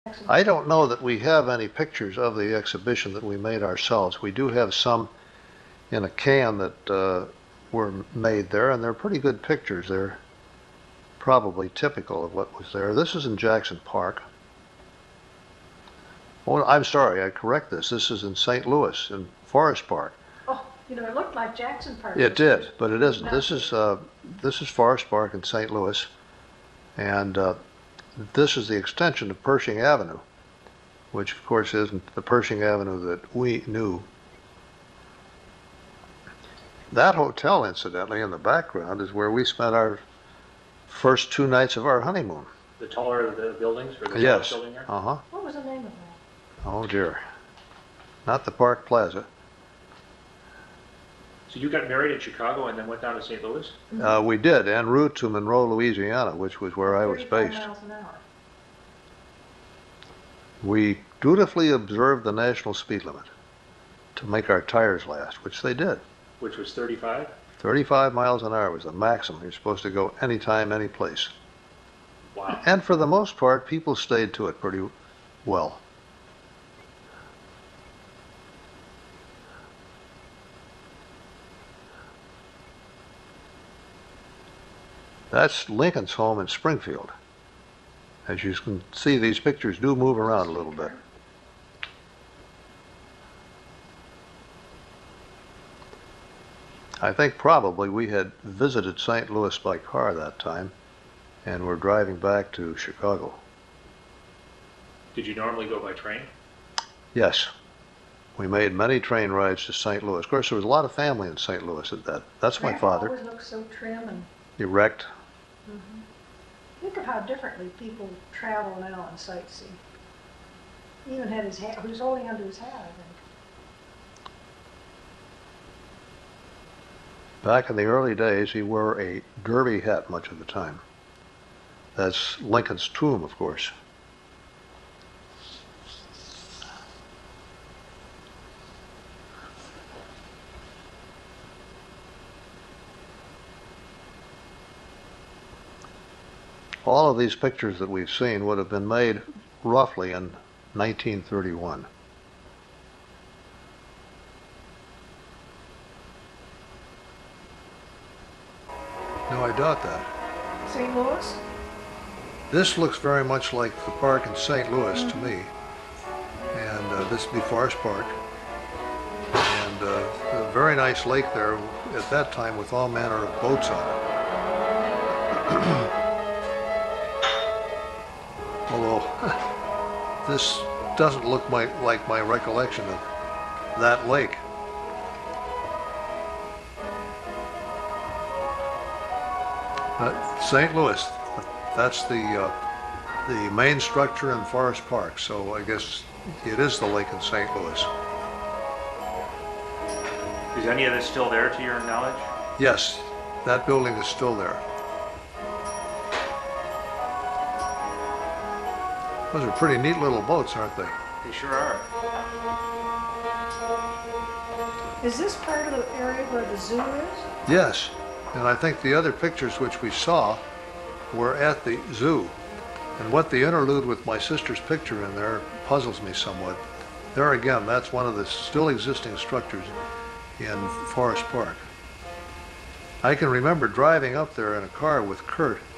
I don't know that we have any pictures of the exhibition that we made ourselves. We do have some in a can that were made there, and they're pretty good pictures. They're probably typical of what was there. This is in Jackson Park. Oh, I'm sorry, I correct this. This is in St. Louis, in Forest Park. Oh, you know, it looked like Jackson Park. It did, but it isn't. This is Forest Park in St. Louis, and this is the extension of Pershing Avenue, which of course isn't the Pershing Avenue that we knew. That hotel, incidentally, in the background is where we spent our first 2 nights of our honeymoon. The taller of the buildings, or the Yes. building there? Uh-huh. What was the name of that? Oh dear. Not the Park Plaza. So you got married in Chicago and then went down to St. Louis? We did, en route to Monroe, Louisiana, which was where I was 35 based. miles an hour. We dutifully observed the national speed limit to make our tires last, which they did. Which was 35? 35 miles an hour was the maximum. You're supposed to go anytime, any place. Wow. And for the most part, people stayed to it pretty well. That's Lincoln's home in Springfield. As you can see, these pictures do move around a little bit. I think probably we had visited St. Louis by car that time and were driving back to Chicago. Did you normally go by train? Yes. We made many train rides to St. Louis. Of course, there was a lot of family in St. Louis at that. That's my father. Always looked so trim and Erect. think of how differently people travel now and sightsee. He even had his hat, he was holding onto his hat, I think. Back in the early days, he wore a derby hat much of the time. That's Lincoln's tomb, of course. All of these pictures that we've seen would have been made roughly in 1931. No, I doubt that. St. Louis? This looks very much like the park in St. Louis to me. And this would be Forest Park. And a very nice lake there at that time with all manner of boats on it. Although this doesn't look like my recollection of that lake. St. Louis, that's the main structure in Forest Park, so I guess it is the lake in St. Louis. Is any of this still there to your knowledge? Yes, that building is still there. Those are pretty neat little boats, aren't they? They sure are. Is this part of the area where the zoo is? Yes, and I think the other pictures which we saw were at the zoo. And what the interlude with my sister's picture in there puzzles me somewhat. There again, that's one of the still existing structures in Forest Park. I can remember driving up there in a car with Kurt